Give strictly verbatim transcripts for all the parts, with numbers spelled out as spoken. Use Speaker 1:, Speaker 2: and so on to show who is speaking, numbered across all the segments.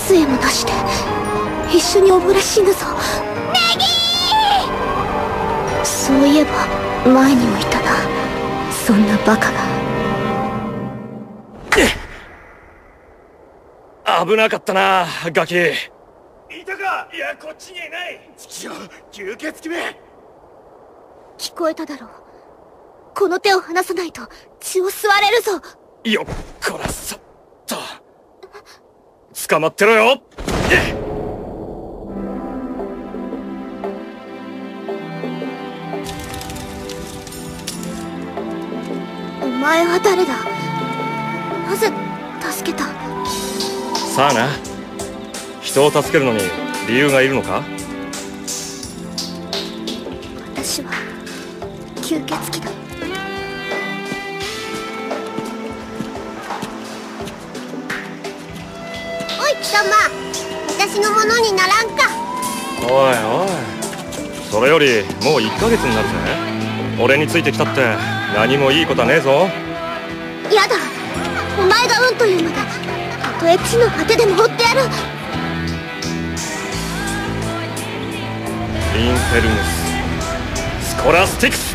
Speaker 1: 杖もなしで一緒に溺れ死ぬぞ。ネギー！そういえば前にもいたな、そんなバカが。
Speaker 2: 危なかったなガキ。
Speaker 3: いたか？いや、こっちにいない。ちくしょう、吸血鬼め。
Speaker 1: 聞こえただろう。この手を離さないと血を吸われるぞ。
Speaker 2: よっこらさっと捕まってろよ。
Speaker 1: お前は誰だ？なぜ助けた？
Speaker 2: さあな、人を助けるのに理由がいるのか？
Speaker 1: 私は吸血鬼だ。おい貴様、私のものにならんか。
Speaker 2: おいおい、それよりもういっかげつになるぜ。俺についてきたって何もいいことはねえぞ。
Speaker 1: やだ、お前がうんというまでたとえ地の果てでも追ってやる。
Speaker 2: インフェルヌス・スコラスティクス。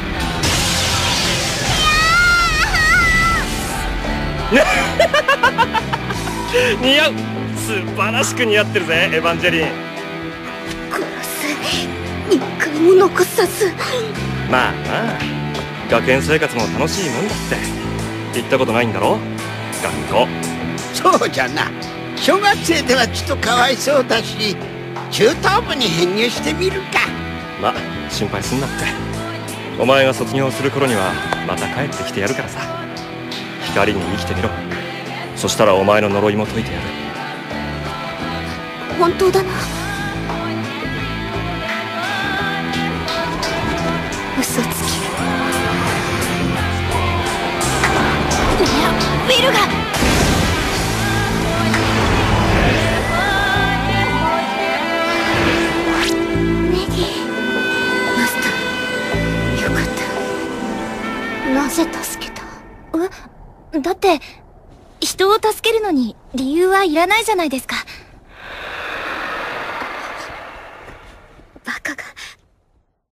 Speaker 2: 似合う、素晴らしく似合ってるぜエヴァンジェリン。
Speaker 1: 殺す、一回も残さず。
Speaker 2: まあまあ、学園生活も楽しいもんだって。行ったことないんだろ学校。
Speaker 4: そうじゃな、小学生ではちょっとかわいそうだし、中等部に編入してみるか。
Speaker 2: まあ心配すんなって。お前が卒業する頃にはまた帰ってきてやるからさ。光に生きてみろ。そしたらお前の呪いも解いてやる。
Speaker 1: 本当だな。嘘つき。いや、ウィルが。ネギ、マスター、よかった。なぜ助けた？え？だって人を助けるのに理由はいらないじゃないですか。バカが。